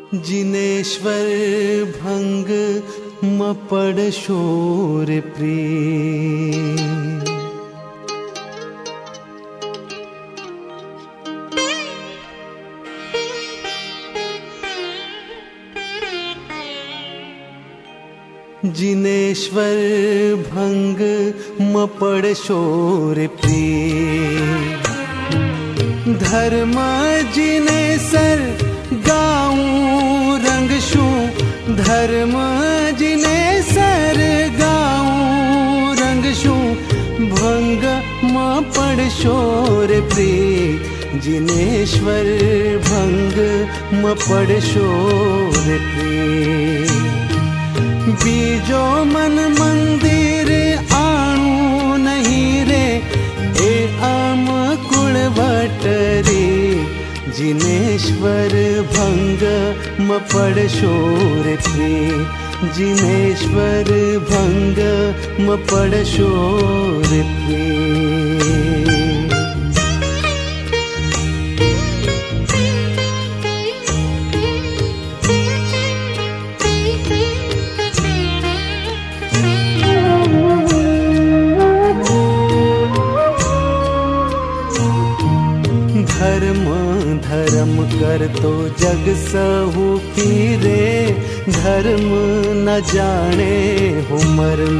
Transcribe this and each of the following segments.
जिनेश्वर भंग म पड़ शोर प्रिय। जिनेश्वर भंग म पड़ शोर प्रिय। धर्म जिने सर गाऊं रंग शू। धर्म जिने सर गाऊं रंग शू। भंग म पड़ शोर प्रिय। जिनेश्वर भंग म पड़ शोर प्रिय। बीजो मन मंदिर आणू नहीं रे ए आम कुड़वटरी। जिनेश्वर भंग म पड़ शोर प्रिय। जिनेश्वर भंग म पड़ शोर प्रिय। धर्म कर तो जग सहु फिरे। धर्म न जाने हो मर्म।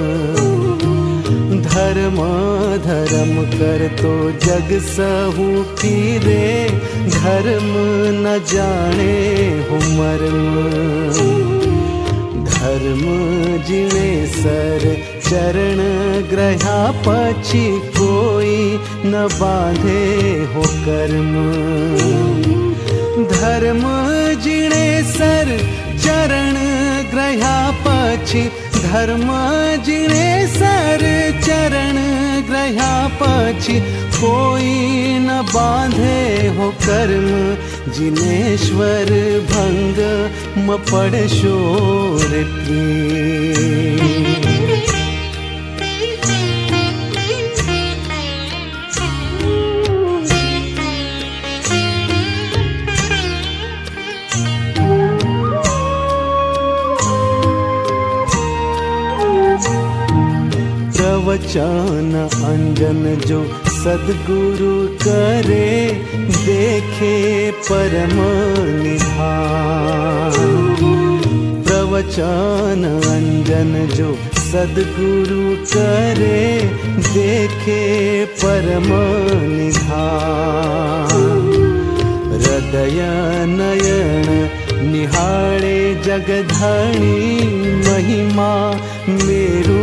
धर्म कर तो जग सहु फिरे। धर्म न जाने हो मर्म। धर्म जिने सर चरण ग्रहा पछी कोई न बांधे हो कर्म। धर्म जिने सर चरण ग्रहा पछी। धर्म जिने सर चरण ग्रहा पछी कोई न बांधे हो कर्म। जिनेश्वर भंग म पड़ शोर प्रिय। प्रवचन अंजन जो सद्गुरु करे। देखे परम निधान। प्रवचन अंजन जो सद्गुरु करे। देखे परम निधान। हृदय नयन निहाळे जगधणी। महिमा मेरु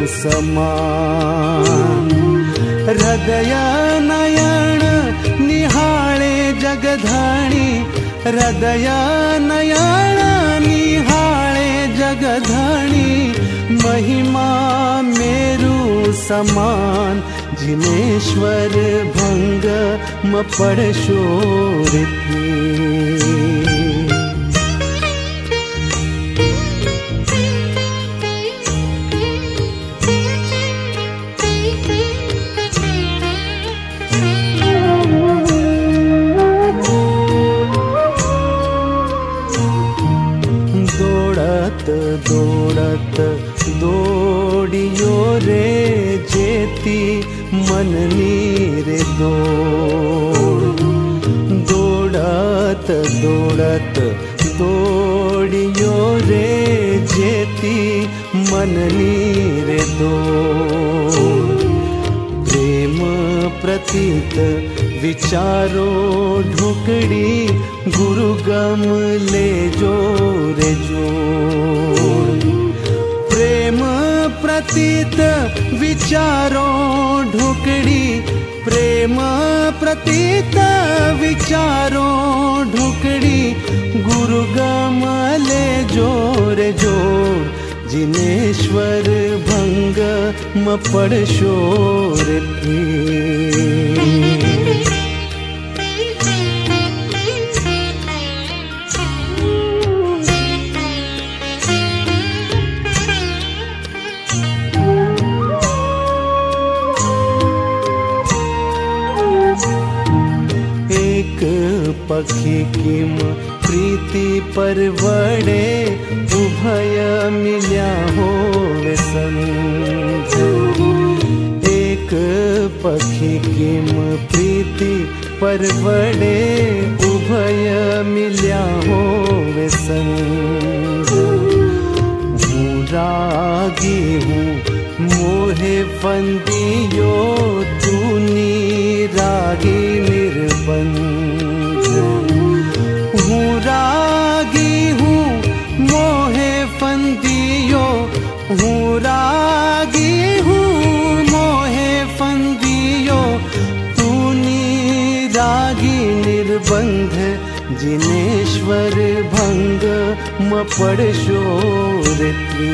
समान। हृदय नयन निहाळे जगधणी। हृदय नयन निहाळे जगधणी। महिमा मेरु समान। जिनेश्वर भंग म पड़ शोर प्रिय। दौड़त दौड़ियो रे जेती मननी रे दौड़। दौड़त दौड़ियो रे जेती मननी रे दौड़। प्रेम प्रतीत विचारो ढुकड़ी। गुरु गम ले जोरे जोड़। प्रेम प्रतीत विचारो ढुकड़ी। प्रेम प्रतीत विचारो ढुकड़ी। गुरु गम ले जोरे जोड़। जिनेश्वर भंग म पड़ शोर प्रिय। पखी किम प्रीति परवड़े उभय मिल्या होवे संग। एक पखी किम प्रीति परवड़े उभय मिल्या होवे संग। हूँ रागी हूँ मोहे फंदियो तूनी रागी निर्बंध। हूँ रागी हूँ मोहे फंदियो, हूँ रागी हूँ मोहे फंदियो तूनी रागी निर्बंध। जिनेश्वर भंग म पड़शो ऋत्री।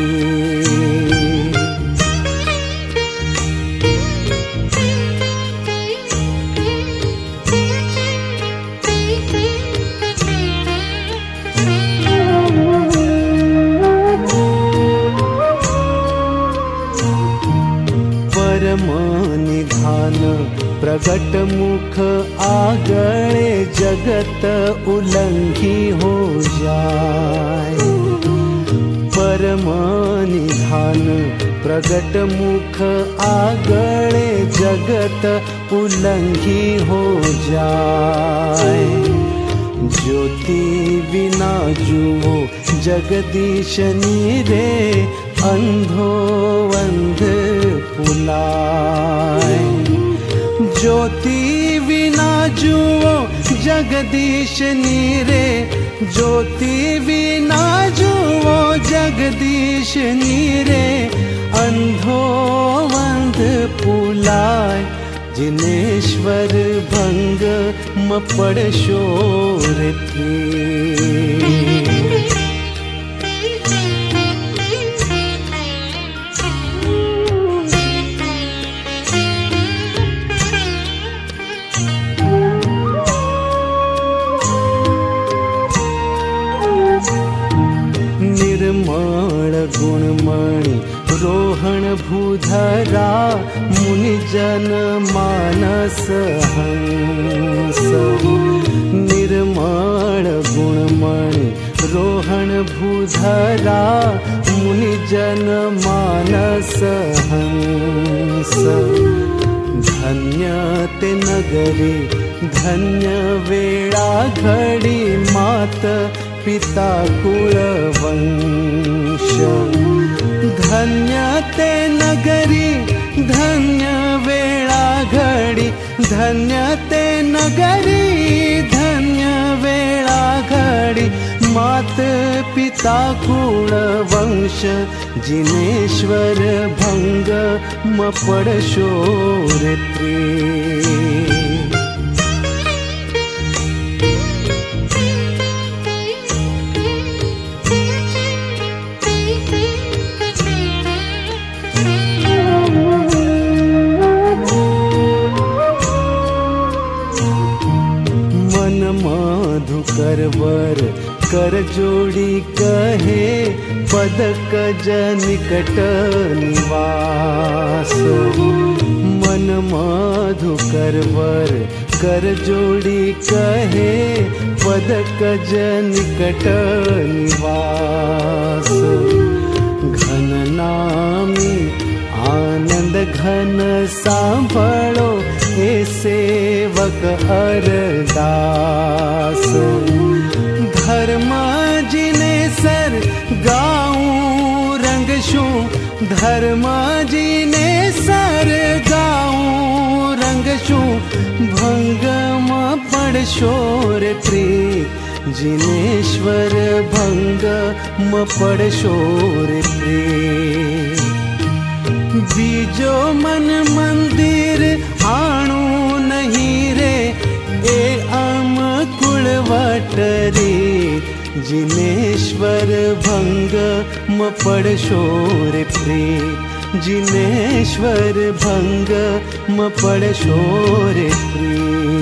निधान प्रगट मुख आगळे जगत उल्लंघी हो जाए। परम निधान प्रगट मुख आगळे जगत उल्लंघी हो जाए। ज्योति बिना जुओ जगदीश नीरे अंधो अंध पुलाए। ज्योति बिना जुओ जगदीश नीरे, ज्योति बिना जुओ जगदीश नीरे अंधो अंध पुलाए। जिनेश्वर भंग म पड़शो ऋत्री। निर्मल गुणमणि रोहण भूधरा मुनिजन मानस हंस। निर्मल गुणमणि रोहण भूधरा मुनिजन मानस हंस। धन्य ते नगरी धन्य वेळा घडी मात पिता कुलवंश। धन्य ते नगरी धन्य वेळा घडी, धन्य ते नगरी धन्य वेळा घडी मात पिता कुलवंश। जिनेश्वर भंग म पड़शो ऋत्री। करवर कर जोड़ी कहे पदक जनिकट निवास। मन मधुकरवर कर जोड़ी कहे पदक जनिकट निवास। घन नामी आनंद घन सांभळो हे सेवक अरदास। धर्म जिने सर गाऊं रंगशू, धर्म जिने सर गाऊं रंगशू भंगम पड़शो ऋत्री। जिनेश्वर भंग म पड़शो ऋत्री। बीजो मन मंदिर आणू नहीं रे ए अम कुलवटरी। जिनेश्वर भंग म पड़शो ऋत्री। जिनेश्वर भंग म पड़शो ऋत्री।